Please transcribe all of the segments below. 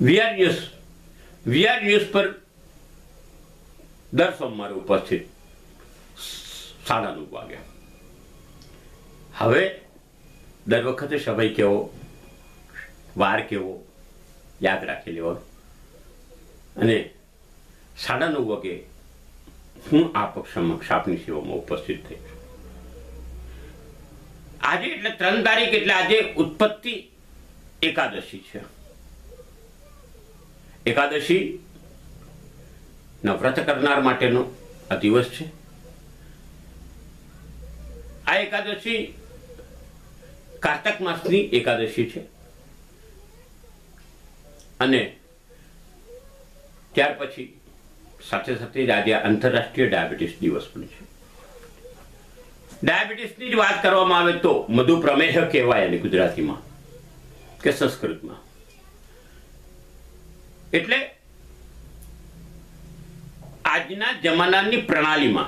VR news પર દર સોમવારે ઉપસ્થિત 9:30 વાગે. હવે દર વખતે સમય કેવો, વાર કેવો યાદ રાખી લેવો અને 9:30 વાગે હું આપ સમક્ષ આપની સેવામાં ઉપસ્થિત થઈ. આજે એટલે 3 તારીખ એટલે આજે ઉત્પત્તિ એકાદશી છે. એકાદશી વ્રત કરનાર માટેનો આ દિવસ છે. આ એકાદશી કાર્તક માસની એકાદશી છે અને ત્યાર પછી સાથે સાથે જ આજે આંતરરાષ્ટ્રીય ડાયાબિટીસ દિવસ પણ છે. ડાયાબિટીસની જ વાત કરવામાં આવે તો મધુપ્રમેહ કહેવાય એને ગુજરાતીમાં કે સંસ્કૃતમાં. એટલે આજના જમાનાની પ્રણાલીમાં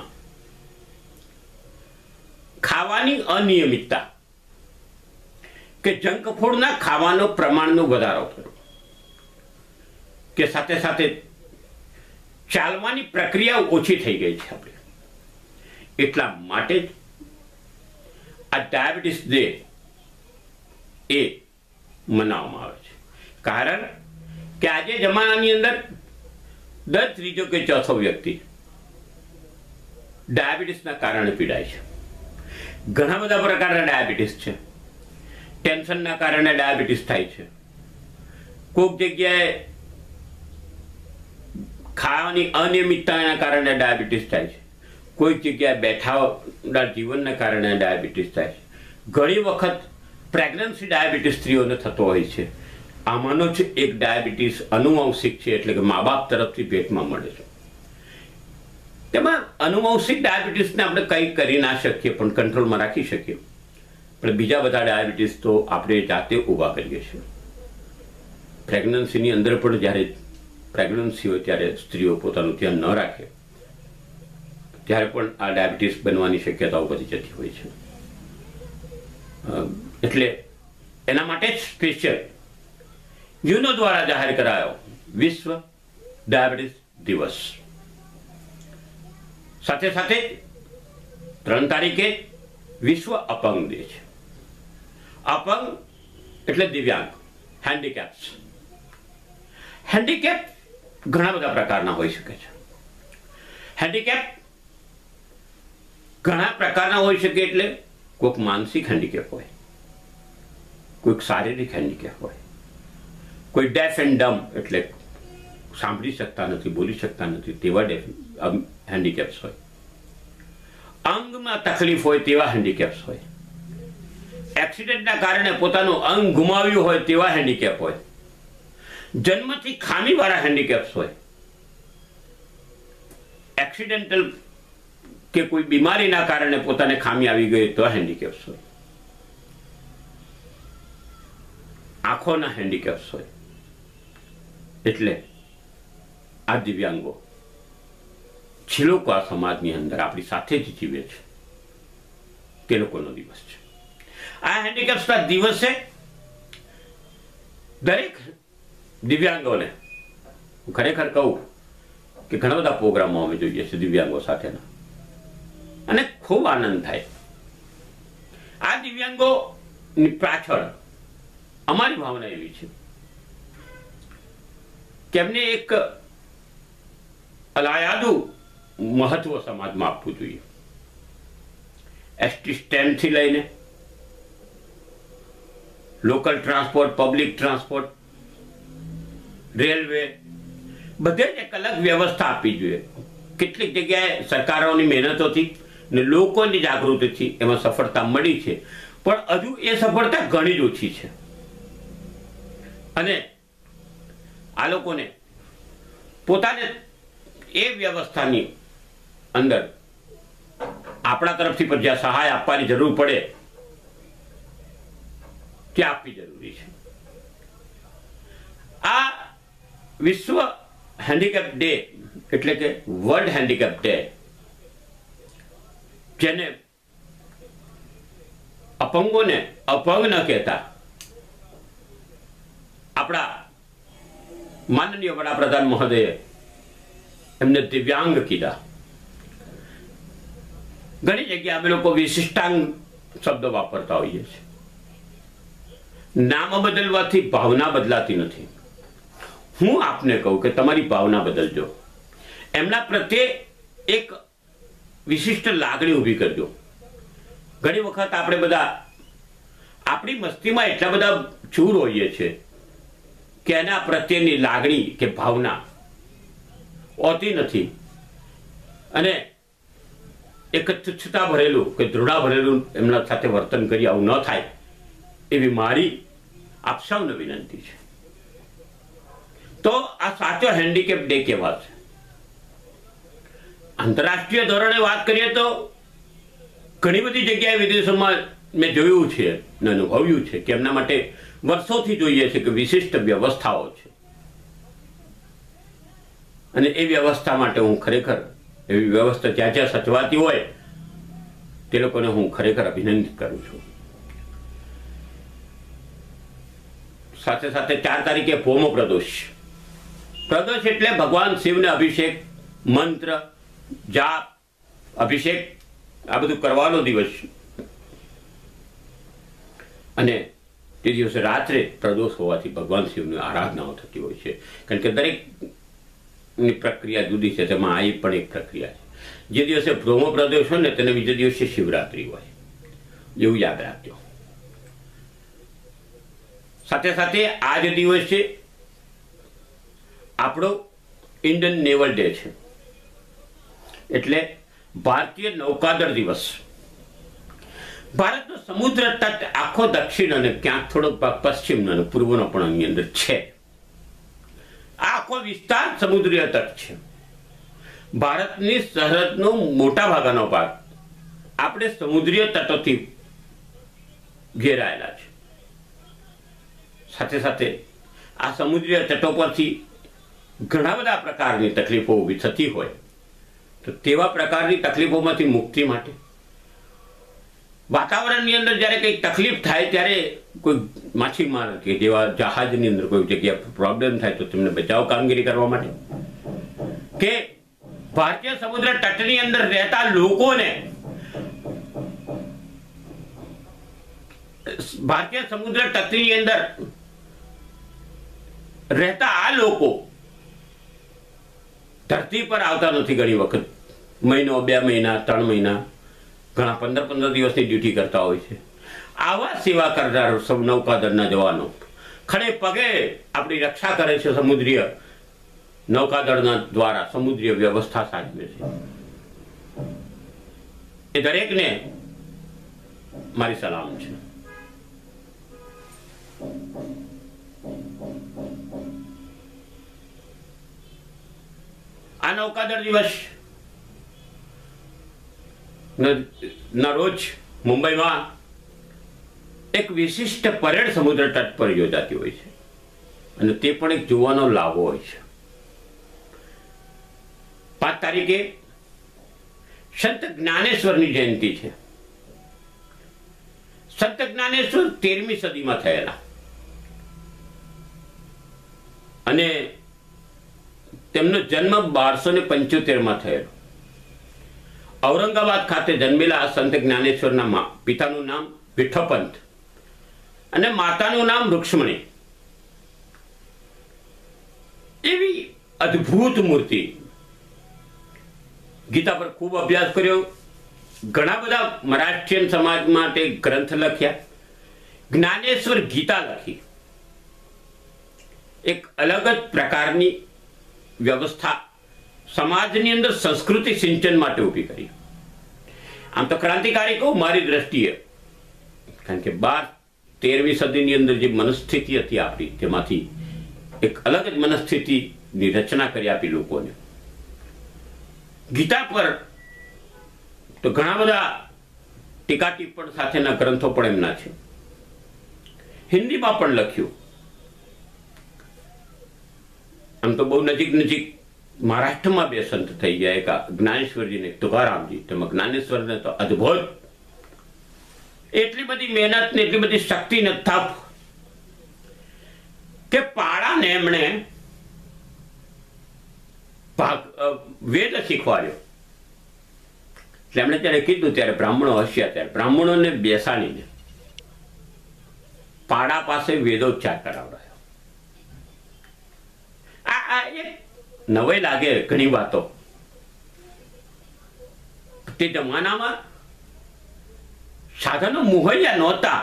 ખાવાની અનિયમિતતા કે જંક ફૂડના ખાવાનો પ્રમાણનો વધારો કરવો કે સાથે સાથે ચાલવાની પ્રક્રિયા ઓછી થઈ ગઈ છે આપણે, એટલા માટે જ આ ડાયાબિટીસ ડે એ મનાવવામાં આવે છે. કારણ કે આજે જમાનાની અંદર દર ત્રીજો કે ચોથો વ્યક્તિ ડાયાબિટીસના કારણે પીડાય છે. ઘણા બધા પ્રકારના ડાયાબિટીસ છે. ટેન્શનના કારણે ડાયાબિટીસ થાય છે. કોઈક જગ્યાએ ખાવાની અનિયમિતતાના કારણે ડાયાબિટીસ થાય છે. કોઈક જગ્યાએ બેઠાના જીવનના કારણે ડાયાબિટીસ થાય છે. ઘણી વખત પ્રેગ્નન્સી ડાયાબિટીસ સ્ત્રીઓને થતો હોય છે. આમાંનો જ એક ડાયાબિટીસ આનુવંશિક છે, એટલે કે મા બાપ તરફથી પેટમાં મળે છે. તેમાં આનુવંશિક ડાયાબિટીસને આપણે કંઈ કરી ના શકીએ પણ કંટ્રોલમાં રાખી શકીએ, પણ બીજા બધા ડાયાબિટીસ તો આપણે જાતે ઊભા કરીએ છીએ. પ્રેગ્નન્સીની અંદર પણ જ્યારે પ્રેગ્નન્સી હોય ત્યારે સ્ત્રીઓ પોતાનું ધ્યાન ન રાખે ત્યારે પણ આ ડાયાબિટીસ બનવાની શક્યતાઓ વધી જતી હોય છે. એટલે એના માટે જ સ્પેશિયલ યુનો દ્વારા જાહેર કરાયો વિશ્વ ડાયાબિટીસ દિવસ. સાથે સાથે 3 તારીખે વિશ્વ અપંગ ડે છે. અપંગ એટલે દિવ્યાંગ, હેન્ડીકેપ્સ. હેન્ડીકેપ ઘણા બધા પ્રકારના હોઈ શકે છે. હેન્ડીકેપ ઘણા પ્રકારના હોઈ શકે, એટલે કોઈક માનસિક હેન્ડીકેપ હોય, કોઈક શારીરિક હેન્ડીકેપ હોય, કોઈ ડેફ એન્ડ ડમ એટલે સાંભળી શકતા નથી, બોલી શકતા નથી તેવા હેન્ડીકેપ્સ હોય, અંગમાં તકલીફ હોય તેવા હેન્ડીકેપ્સ હોય, એક્સિડન્ટના કારણે પોતાનું અંગ ગુમાવ્યું હોય તેવા હેન્ડીકેપ હોય, જન્મથી ખામીવાળા હેન્ડીકેપ્સ હોય, એક્સિડેન્ટલ કે કોઈ બીમારીના કારણે પોતાને ખામી આવી ગઈ તો હેન્ડીકેપ્સ હોય, આંખોના હેન્ડીકેપ્સ હોય. એટલે આ દિવ્યાંગો જે લોકો આ સમાજની અંદર આપણી સાથે જ જીવે છે તે લોકોનો દિવસ છે. આ હેન્ડીકેપ્સના દિવસે દરેક દિવ્યાંગોને ખરેખર કહું કે ઘણા બધા પ્રોગ્રામો અમે જોઈએ છે દિવ્યાંગો સાથેના અને ખૂબ આનંદ થાય. આ દિવ્યાંગોની પાછળ અમારી ભાવના એવી છે કે એમને એક અલાયદુ મહત્વ સમાજમાં આપવું જોઈએ. એસટી સ્ટેન્ડથી લઈને local transport, public transport, railway, બધે જ એક અલગ વ્યવસ્થા આપવી જોઈએ. કેટલીક જગ્યાએ સરકારોની મહેનતોથી ને લોકોની જાગૃતિથી એમાં સફળતા મળી છે, પણ હજુ એ સફળતા ઘણી જ ઓછી છે. અને આ લોકોને પોતાને એ વ્યવસ્થાની અંદર આપણા તરફથી પણ જ્યાં સહાય આપવાની જરૂર પડે ત્યાં આપવી જરૂરી છે. આ વિશ્વ હેન્ડીકેપ ડે એટલે કે વર્લ્ડ હેન્ડીકેપ ડે, જેને અપંગોને અપંગ ન કહેતા આપણા માનનીય વડાપ્રધાન મહોદયે એમને દિવ્યાંગ કીધા. ઘણી જગ્યાએ અમે લોકો વિશિષ્ટાંગ શબ્દ વાપરતા હોઈએ છીએ. નામ બદલવાથી ભાવના બદલાતી નથી. હું આપને કહું કે તમારી ભાવના બદલજો, એમના પ્રત્યે એક વિશિષ્ટ લાગણી ઊભી કરજો. ઘણી વખત આપણે બધા આપણી મસ્તીમાં એટલા બધા ચૂર હોઈએ છીએ કે એના પ્રત્યેની લાગણી કે ભાવના હોતી નથી, અને એક તુચ્છતા ભરેલું કે ધૃણા ભરેલું એમના સાથે વર્તન કરી આવું ન થાય એવી મારી આપ સૌને વિનંતી છે. તો આ સાચો હેન્ડીકેપ ડે કહેવાશે. આંતરરાષ્ટ્રીય ધોરણે વાત કરીએ તો ઘણી બધી જગ્યાએ વિદેશોમાં મેં જોયું છે અને અનુભવ્યું છે કે એમના માટે વર્ષોથી જોઈએ છે કે વિશિષ્ટ વ્યવસ્થાઓ છે, અને એ વ્યવસ્થા માટે હું ખરેખર એવી વ્યવસ્થા જ્યાં જ્યાં સચવાતી હોય તે લોકોને હું ખરેખર અભિનંદિત કરું છું. સાથે સાથે 4 તારીખે ભૌમ પ્રદોષ. પ્રદોષ એટલે ભગવાન શિવને અભિષેક, મંત્ર જાપ, અભિષેક આ બધું કરવાનો દિવસ. અને તે દિવસે રાત્રે પ્રદોષ હોવાથી ભગવાન શિવની આરાધનાઓ થતી હોય છે. કારણ કે દરેકની પ્રક્રિયા જુદી છે, તેમાં આ પણ એક પ્રક્રિયા છે. જે દિવસે ભૌમ પ્રદોષ હોય ને તેને બીજે દિવસે શિવરાત્રી હોય, એવું યાદ રાખજો. સાથે સાથે આ જ દિવસે આપણો ઇન્ડિયન નેવલ ડે છે, એટલે ભારતીય નૌકાદળ દિવસ. ભારતનો સમુદ્ર તટ આખો દક્ષિણ અને ક્યાંક થોડો ભાગ પશ્ચિમ અને પૂર્વનો પણ આની અંદર છે. આ આખો વિસ્તાર સમુદ્રીય તટ છે. ભારતની સરહદનો મોટા ભાગનો ભાગ આપણે સમુદ્રીય તટોથી ઘેરાયેલા છે. સાથે સાથે આ સમુદ્રીય તટો પરથી ઘણા બધા પ્રકારની તકલીફો ઊભી થતી હોય તો તેવા પ્રકારની તકલીફોમાંથી મુક્તિ માટે વાતાવરણની અંદર જ્યારે કંઈક તકલીફ થાય ત્યારે કોઈ માછીમાર કે જેવા જહાજની અંદર કોઈ જગ્યાએ પ્રોબ્લેમ થાય તો તેમને બચાવ કામગીરી કરવા માટે કે ભારતીય સમુદ્ર તટની અંદર રહેતા લોકોને ભારતીય સમુદ્ર તટની અંદર રહેતા આ લોકો ધરતી પર આવતા નથી. ઘણી વખત મહિનો, 2 મહિના, 3 મહિના, ઘણા 15 દિવસની ડ્યુટી કરતા હોય છે. આવા સેવા કરનાર સૌ નૌકાદળના જવાનો ખડે પગે આપણી રક્ષા કરે છે. સમુદ્રીય નૌકાદળના દ્વારા સમુદ્રીય વ્યવસ્થા સાચવે છે. એ દરેકને મારી સલામ છે. આ નૌકાદળ દિવસ ના રોજ મુંબઈમાં એક વિશિષ્ટ પરેડ સમુદ્ર તટ પર યોજાતી હોય છે, અને તે પણ એક જોવાનો લાવો હોય છે. 5 તારીખે સંત જ્ઞાનેશ્વરની જયંતિ છે. સંત જ્ઞાનેશ્વર 13મી સદીમાં થયેલા, અને તેમનો જન્મ 1275માં થયેલો. ઔરંગાબાદ ખાતે જન્મેલા સંત જ્ઞાનેશ્વરના પિતાનું નામ વિઠ્ઠપંત અને માતાનું નામ રૂક્ષ્મણી. એવી અદ્ભુત મૂર્તિ. ગીતા પર ખૂબ અભ્યાસ કર્યો, ઘણા બધા મરાઠિયન સમાજ માટે ગ્રંથ લખ્યા, જ્ઞાનેશ્વર ગીતા લખી. એક અલગ જ પ્રકારની વ્યવસ્થા સમાજની અંદર સંસ્કૃતિ સિંચન માટે ઊભી કરી. આમ તો ક્રાંતિકારી કહું મારી દ્રષ્ટિએ, કારણ કે 12-13મી સદીની અંદર જે મનસ્થિતિ હતી આપણી, તેમાંથી એક અલગ જ મનસ્થિતિની રચના કરી આપી લોકોને. ગીતા પર તો ઘણા બધા ટીકા ટિપ્પણ સાથેના ગ્રંથો પણ એમના છે. હિન્દીમાં પણ લખ્યું. આમ તો બહુ નજીક મહારાષ્ટ્રમાં 2 સંત થઈ ગયા, એક જ્ઞાનેશ્વરજી ને તુકારામજી. તેમાં જ્ઞાનેશ્વરને તો અદ્ભુત એટલી બધી મહેનત ને એટલી બધી શક્તિ ને તપ કે પાડાને એમણે વેદ શીખવાડ્યો. એટલે એમણે ત્યારે કીધું, ત્યારે બ્રાહ્મણો હસ્યા. ત્યારે બ્રાહ્મણોને બેસાડીને પાડા પાસે વેદોચ્ચાર કરાવડાયો. આ એક નવાઈ લાગે ઘણી વાતો. તે જમાનામાં સાધનો મુહૈયા નહોતા.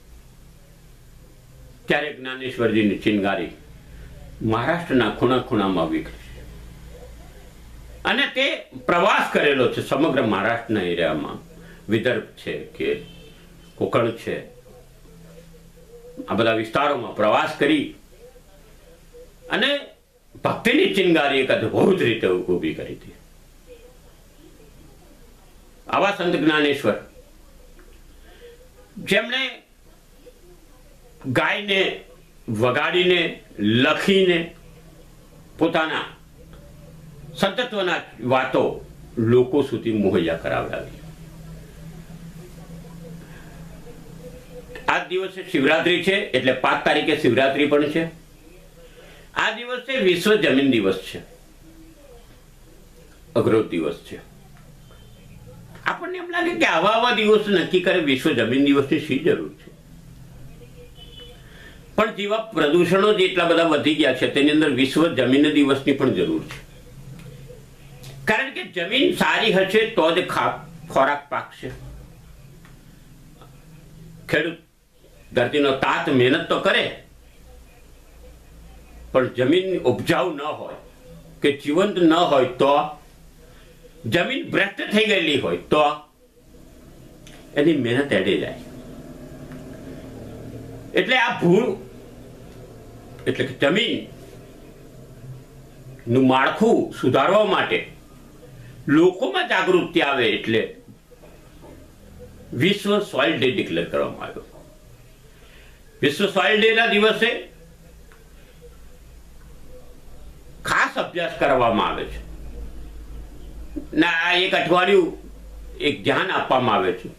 ત્યારે જ્ઞાનેશ્વરજીની ચિનગારી મહારાષ્ટ્રના ખૂણા ખૂણામાં વિખરી અને તે પ્રવાસ કરેલો છે સમગ્ર મહારાષ્ટ્રના એરિયામાં. વિદર્ભ છે કે કોકણ છે, આ બધા વિસ્તારોમાં પ્રવાસ કરી અને ભક્તિની ચિનગારી એક અદભુત રીતે ઊભી કરી હતી. આવા સંત જ્ઞાનેશ્વર જેમણે ગાયને વગાડીને લખીને પોતાના સંતત્વના વાતો લોકો સુધી મુહૈયા કરાવડાવી. આ દિવસે શિવરાત્રી છે એટલે 5 તારીખે શિવરાત્રી પણ છે. આ દિવસે વિશ્વ જમીન દિવસ છે, અઘરો દિવસ છે. આપણને એમ લાગે કે આવા દિવસ નક્કી કરે વિશ્વ જમીન દિવસની શી જરૂર છે? પણ જેવા પ્રદૂષણો જેટલા બધા વધી ગયા છે તેની અંદર વિશ્વ જમીન દિવસની પણ જરૂર છે. કારણ કે જમીન સારી હશે તો જ ખોરાક પાકશે. ખેડૂત ધરતીનો તાત મહેનત તો કરે, પણ જમીન ઉપજાઉ ન હોય કે જીવંત ન હોય તો, જમીન ભ્રષ્ટ થઈ ગયેલી હોય તો એની મહેનત એડે જાય. એટલે આ ભૂલ એટલે કે જમીન નું માળખું સુધારવા માટે લોકોમાં જાગૃતિ આવે એટલે વિશ્વ સોઇલ ડે ડિક્લેર કરવામાં આવ્યો. વિશ્વ સોઇલ ડે ના દિવસે ખાસ અભ્યાસ કરવામાં આવે છે. ના એક અઠવાડિયું એક ધ્યાન આપવામાં આવે છે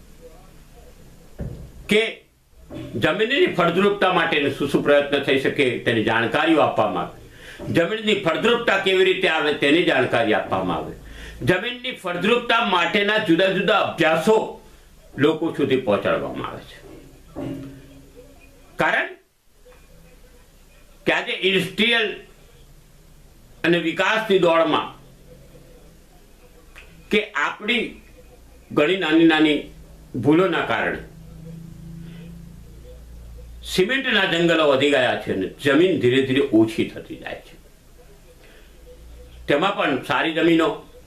કે જમીનની ફળદ્રુપતા માટે શું પ્રયત્ન થઈ શકે તેની જાણકારીઓ આપવામાં આવે. જમીનની ફળદ્રુપતા કેવી રીતે આવે તેની જાણકારી આપવામાં આવે. જમીનની ફળદ્રુપતા માટેના જુદા જુદા અભ્યાસો લોકો સુધી પહોંચાડવામાં આવે છે. કારણ કે આજે ઇન્ડસ્ટ્રીયલ અને વિકાસની દોડમાં કે આપણી ઘણી નાની નાની ભૂલોના કારણે સિમેન્ટના જંગલો વધી ગયા છે અને જમીન ધીરે ધીરે ઓછી થતી જાય છે. તેમાં પણ સારી જમીનો,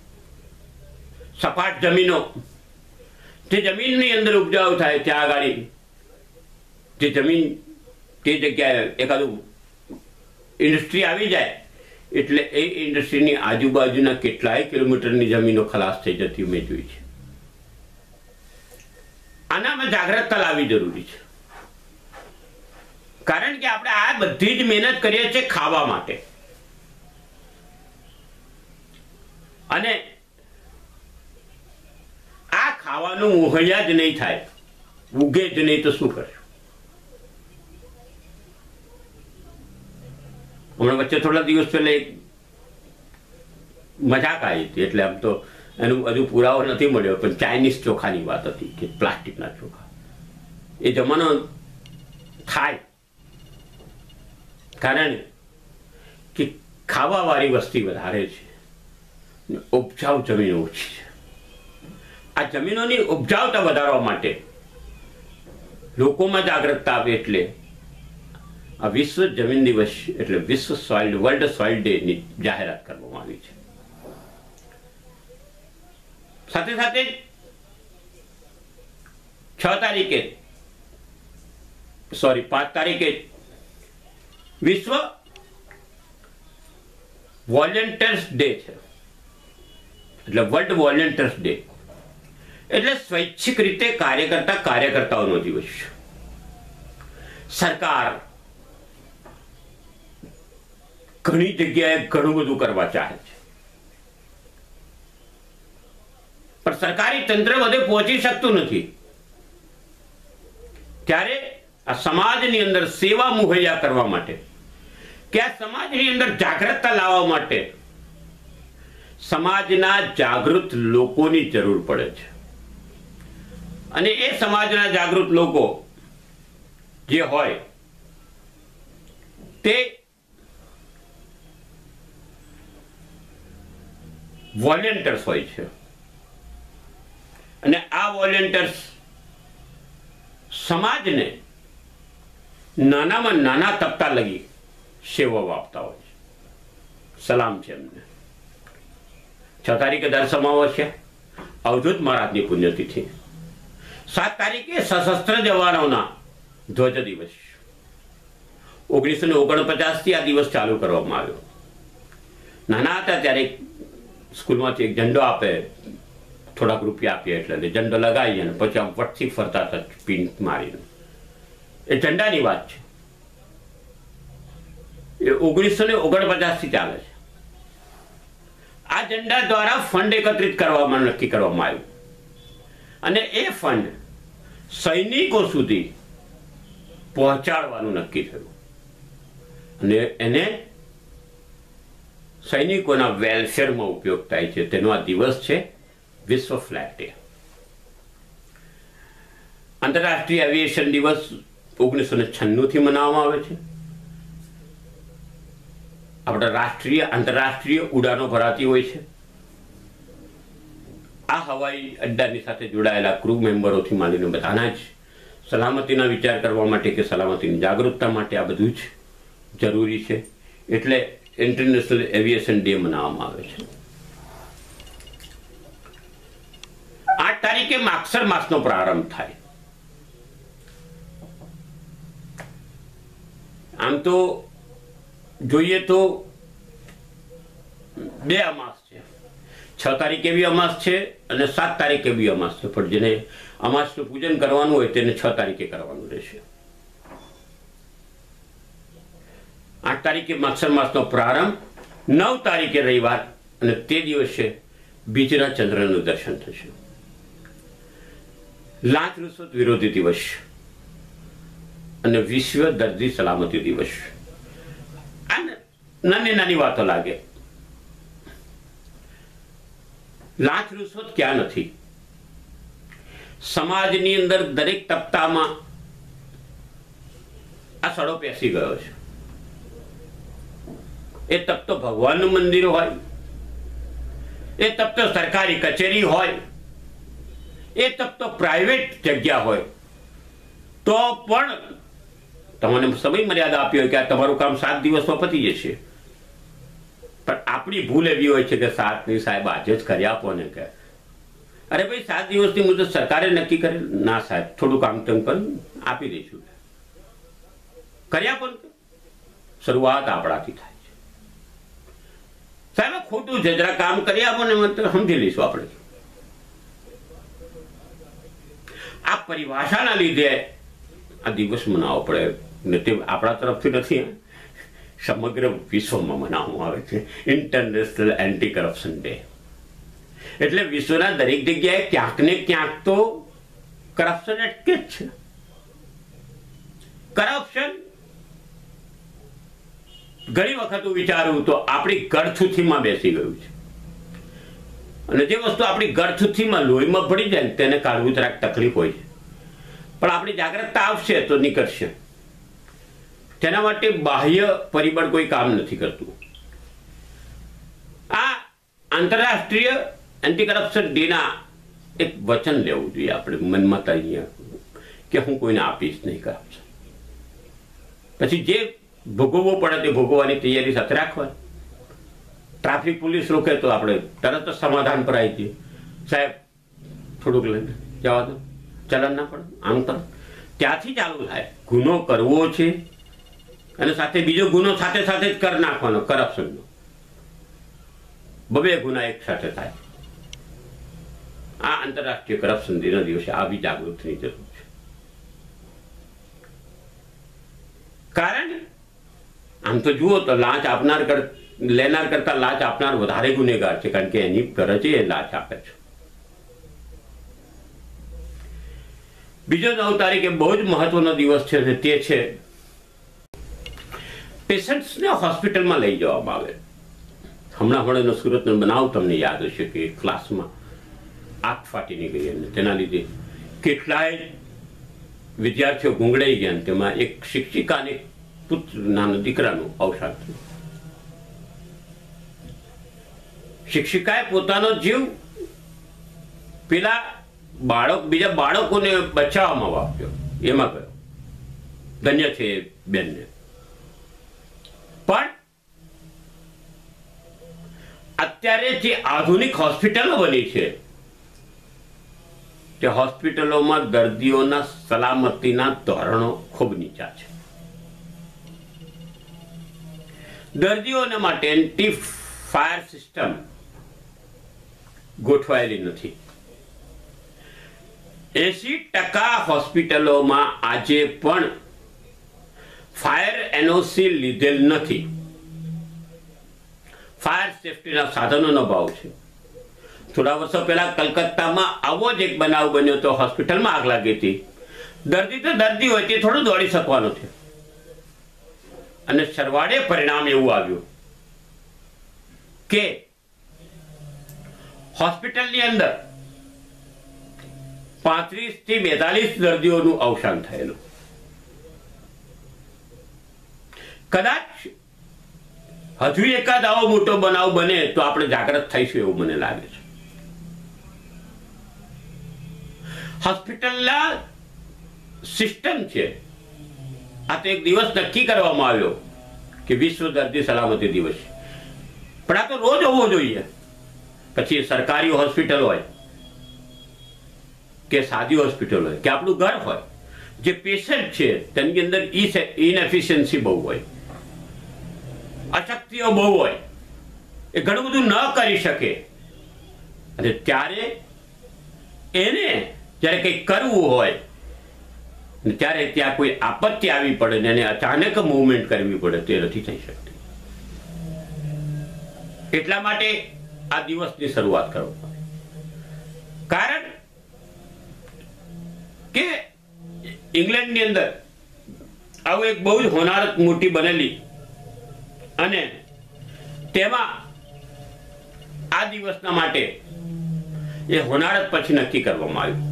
સપાટ જમીનો, જે જમીનની અંદર ઉપજાવ થાય ત્યાં આગળ જે જમીન તે જગ્યાએ એકાદું ઇન્ડસ્ટ્રી આવી જાય એટલે એ ઇન્ડસ્ટ્રીની આજુબાજુના કેટલાય કિલોમીટરની જમીનો ખલાસ થઈ જતી મેં જોઈ છે. આનામાં જાગૃતતા લાવવી જરૂરી છે. કારણ કે આપણે આ બધી જ મહેનત કરીએ છીએ ખાવા માટે, અને આ ખાવાનું મુહૈયા જ નહીં થાય, ઉગે જ નહીં તો શું કરશું? હમણાં વચ્ચે થોડા દિવસ પહેલા એક મજાક આવી હતી, એટલે આમ તો એનું હજુ પુરાવો નથી મળ્યો, પણ ચાઇનીઝ ચોખાની વાત હતી કે પ્લાસ્ટિકના ચોખા. એ જમાનો થાય કારણ કે ખાવાવાળી વસ્તી વધારે છે, ઉપજાઉ જમીન ઓછી છે. આ જમીનોની ઉપજાવતા વધારવા માટે લોકોમાં જાગૃતતા આવે એટલે આ વિશ્વ જમીન દિવસ એટલે વિશ્વ સોઇલ વર્લ્ડ સોઇલ ડે ની જાહેરાત કરવામાં આવી છે. સાથે સાથે 5 તારીખે વિશ્વ વોલેન્ટિયર્સ ડે છે, એટલે વર્લ્ડ વોલેન્ટિયર્સ ડે એટલે સ્વૈચ્છિક રીતે કાર્યકર્તાઓનો દિવસ છે. સરકાર ઘણી જગ્યાએ ઘણું બધું કરવા ચાહે છે, પણ સરકારી તંત્ર બધે પહોંચી શકતું નથી. ત્યારે આ સમાજની અંદર સેવા મુહૈયા કરવા માટે કે આ સમાજની અંદર જાગૃતતા લાવવા માટે સમાજના જાગૃત લોકોની જરૂર પડે છે અને એ સમાજના જાગૃત લોકો જે હોય તે વોલેન્ટિયર્સ હોય છે અને આ વોલેન્ટિયર્સ સમાજને નાનામાં નાના તબક્કા લગી સેવાઓ આપતા હોય છે. સલામ છે એમને. 6 તારીખે દર સમાવસ્યા અવધૂત મહારાજની પુણ્યતિથિ. 7 તારીખે સશસ્ત્ર જવાનોના ધ્વજ દિવસ. 1949 આ દિવસ ચાલુ કરવામાં આવ્યો. નાના હતા ત્યારે સ્કૂલમાંથી એક ઝંડો આપે, થોડાક રૂપિયા આપીએ એટલે ઝંડો લગાવી અને પછી આમ વટથી ફરતા હતા પિન મારીને. એ ઝંડાની વાત છે. એ 1949 ચાલે છે. આ ઝંડા દ્વારા ફંડ એકત્રિત કરવામાં નક્કી કરવામાં આવ્યું અને એ ફંડ સૈનિકો સુધી પહોંચાડવાનું નક્કી થયું અને એને સૈનિકોના વેલફેરમાં ઉપયોગ થાય છે. તેનો આ દિવસ છે વિશ્વ ફ્લેગ ડે. આંતરરાષ્ટ્રીય એવિએશન દિવસ 1996 થી મનાવવામાં આવે છે. આપણા રાષ્ટ્રીય આંતરરાષ્ટ્રીય ઉડાનો ભરાતી હોય છે. આ હવાઈ અડ્ડાની સાથે જોડાયેલા ક્રૂ મેમ્બરોથી માંડીને બધાના જ સલામતીના વિચાર કરવા માટે કે સલામતીની જાગૃતતા માટે આ બધું જ જરૂરી છે. એટલે ઇન્ટરનેશનલ એવિએશન ડે મનાવવામાં આવે છે. 8 તારીખે માગસર માસનો પ્રારંભ થાય. આમ તો જોઈએ તો 2 અમાસ છે. 6 તારીખે બી અમાસ છે અને 7 તારીખે બી અમાસ છે, પણ જેને અમાસનું પૂજન કરવાનું હોય તેને 6 તારીખે કરવાનું રહેશે. 8 તારીખે માગસર માસનો પ્રારંભ, 9 તારીખે રવિવાર અને તે દિવસે બીજના ચંદ્રનું દર્શન થશે. લાંચ રૂશ્વત વિરોધી દિવસ અને વિશ્વ દર્દી સલામતી દિવસ. આ નાની નાની વાતો લાગે. લાંચ રૂશ્વત ક્યાં નથી? સમાજની અંદર દરેક તબક્કામાં આ સડો પેસી ગયો છે. એ તપ તો ભગવાનનું મંદિર હોય, એ તપ તો સરકારી કચેરી હોય, એ તપ તો પ્રાઇવેટ જગ્યા હોય, તો પણ તમને સમય મર્યાદા આપી હોય કે આ તમારું કામ 7 દિવસમાં પતી જશે. પણ આપણી ભૂલ એવી હોય છે કે 7 ની સાહેબ આજે જ કરી આપો ને. કે અરે ભાઈ 7 દિવસની મુદત સરકારે નક્કી કરે. ના સાહેબ, થોડું કામ તેમ પણ આપી દઈશું. કરી આપો ને. શરૂઆત આપણાથી થાય છે. સાહેબ ખોટું છે, જરા કામ કરી આપો ને, સમજી લઈશું આપણે. આ પરિભાષાના લીધે આ દિવસ મનાવવો પડે ને. તે આપણા તરફથી નથી, સમગ્ર વિશ્વમાં મનાવવામાં આવે છે ઇન્ટરનેશનલ એન્ટી કરપ્શન ડે. એટલે વિશ્વના દરેક જગ્યાએ ક્યાંક ને ક્યાંક તો કરપ્શન અટકે જ છે. કરપ્શન ઘણી વખત હું વિચારું તો આપણી ગળથૂથીમાં બેસી ગયું છે અને જે વસ્તુ આપણી ગળથૂથીમાં લોહીમાં ભળી જાય તેને કાઢવું જરાક તકલીફ હોય છે, પણ આપણી જાગૃતતા આવશે તો નીકળશે. તેના માટે બાહ્ય પરિબળ કોઈ કામ નથી કરતું. આ આંતરરાષ્ટ્રીય એન્ટી કરપ્શન ડેના એક વચન લેવું જોઈએ આપણે મનમાં અહીંયા કે હું કોઈને આપીશ નહીં કરપ્શન. પછી જે ભોગવવો પડે તે ભોગવવાની તૈયારી સાથે રાખવાની. ટ્રાફિક પોલીસ રોકે તો આપણે તરત જ સમાધાન પર આવી જઈએ. સાહેબ થોડુંક લઈને જવા દો, ચલન ના પડે, આમ કરો. ત્યાંથી ચાલુ થાય. ગુનો કરવો છે અને સાથે બીજો ગુનો સાથે સાથે જ કરી નાખવાનો કરપ્શનનો. 2 ગુના એક સાથે થાય. આ આંતરરાષ્ટ્રીય કરપ્શન દિનના દિવસે આવી જાગૃતિની જરૂર છે. કારણ આમ તો જુઓ તો લાંચ આપનાર લેનાર કરતા લાંચ આપનાર વધારે ગુનેગાર છે, કારણ કે એની ફરજ એ લાંચ આપે છે. બીજો 9 તારીખે બહુ જ મહત્વનો દિવસ છે અને તે છે પેશન્ટ્સને હોસ્પિટલમાં લઈ જવામાં આવે. હમણાં સુરતનો બનાવ તમને યાદ હશે કે ક્લાસમાં આગ ફાટી નીકળી અને તેના લીધે કેટલાય વિદ્યાર્થીઓ ગુંગળાઈ ગયા. તેમાં એક શિક્ષિકા અને પુત્ર નાના દીકરાનું અવસાન થયું. શિક્ષિકાએ પોતાનો જીવ પેલા બીજા બાળકોને બચાવવામાં વાપર્યો. એમાં ગયો. ધન્ય છે બેનને. પણ અત્યારે જે આધુનિક હોસ્પિટલો બની છે તે હોસ્પિટલોમાં દર્દીઓના સલામતીના ધોરણો ખૂબ નીચા છે. દર્દીઓને માટે એન્ટી ફાયર સિસ્ટમ ગોઠવાયેલી નથી. 80% હોસ્પિટલોમાં આજે પણ ફાયર એનઓસી લીધેલ નથી. ફાયર સેફટીના સાધનોનો અભાવ છે. થોડા વર્ષો પહેલા કલકત્તામાં આવો જ એક બનાવ બન્યો તો હોસ્પિટલમાં આગ લાગી હતી. દર્દી તો દર્દી હોય તે થોડું દોડી શકવાનો છે અને સરવાળે પરિણામ એવું આવ્યું કે હોસ્પિટલની અંદર 35 થી 42 દર્દીઓનું અવસાન થયેલું. કદાચ હજુ એકાદ આવો મોટો બનાવ બને તો આપણે જાગૃત થઈશું એવું મને લાગે છે. હોસ્પિટલના સિસ્ટમ છે. આ તો એક દિવસ નક્કી કરવામાં આવ્યો કે વિશ્વ દર્દી સલામતી દિવસ, પણ આ તો રોજ હોવો જોઈએ. પછી સરકારી હોસ્પિટલ હોય કે સાદી હોસ્પિટલ હોય કે આપણું ઘર હોય, જે પેશન્ટ છે તેની અંદર ઇનએફિશિયન્સી બહુ હોય, અશક્તિઓ બહુ હોય, એ ઘણું બધું ન કરી શકે અને ત્યારે એને જ્યારે કંઈક કરવું હોય ત્યારે ત્યાં કોઈ આપત્તિ આવી પડે ને એને અચાનક મૂવમેન્ટ કરવી પડે તે નથી થઈ શકતી. એટલા માટે આ દિવસની શરૂઆત કરો. કારણ કે ઇંગ્લેન્ડની અંદર આવું એક બહુ જ હોનારત મૂર્તિ બનેલી અને તેમાં આ દિવસના માટે એ હોનારત પછી નક્કી કરવામાં આવ્યું.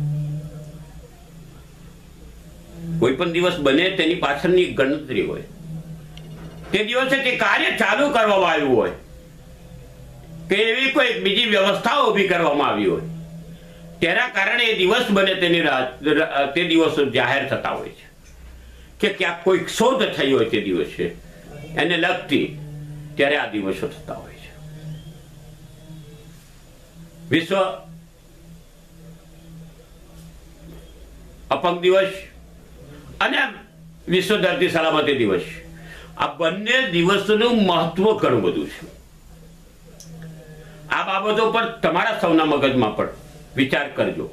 કોઈ પણ દિવસ બને તેની પાછળની ગણતરી હોય. તે દિવસે તે કાર્ય ચાલુ કરવામાં આવ્યું હોય કે એવી કોઈ બીજી વ્યવસ્થાઓ ઊભી કરવામાં આવી હોય, તેના કારણે એ દિવસ બને તે દિવસો જાહેર થતા હોય છે કે ક્યાંક કોઈ શોધ થઈ હોય તે દિવસે એને લગતી, ત્યારે આ દિવસો થતા હોય છે. વિશ્વ અપંગ દિવસ અને વિશ્વ દર્દી સલામતી દિવસ, આ બંને દિવસોનું મહત્વ ઘણું બધું છે. આ બાબતો પર તમારા સૌના મગજમાં પણ વિચાર કરજો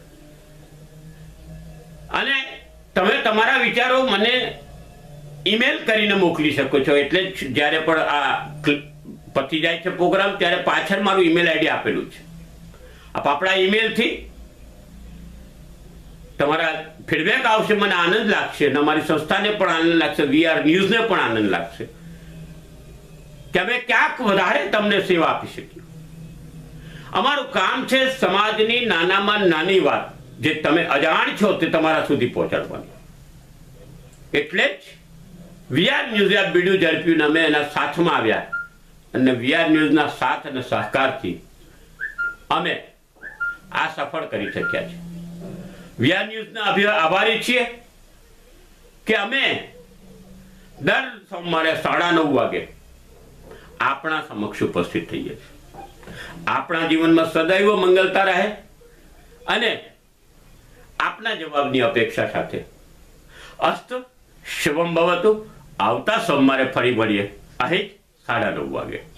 અને તમે તમારા વિચારો મને ઈમેલ કરીને મોકલી શકો છો. એટલે જ જ્યારે પણ આ પતી જાય છે પ્રોગ્રામ ત્યારે પાછળ મારું ઈમેલ આઈડી આપેલું છે. આપણા ઈમેલથી તમારા ફીડબેક આવશે, મને આનંદ લાગશે અને અમારી સંસ્થાને પણ આનંદ લાગશે, વીઆર ન્યૂઝને પણ આનંદ લાગશે કે અમે ક્યાંક વધારે તમને સેવા આપી શકીએ. અમારું કામ છે સમાજની નાનામાં નાની વાત જે તમે અજાણ છો તે તમારા સુધી પહોંચાડવાની. એટલે જ વીઆર ન્યૂઝે આ બીડું ઝડપ્યું અમે એના સાથમાં આવ્યા અને વીઆર ન્યૂઝના સાથ અને સહકારથી અમે આ સફળ કરી શક્યા છે. વીઆર ન્યૂઝના આભારી છીએ કે અમે દર સોમવારે 9:30 વાગે આપણા સમક્ષ ઉપસ્થિત થઈએ છીએ. આપણા જીવનમાં સદૈવ મંગલતા રહે અને આપના જવાબની અપેક્ષા સાથે અસ્ત શિવમ ભવતુ. આવતા સોમવારે ફરી મળીએ અહીં 9:30 વાગે.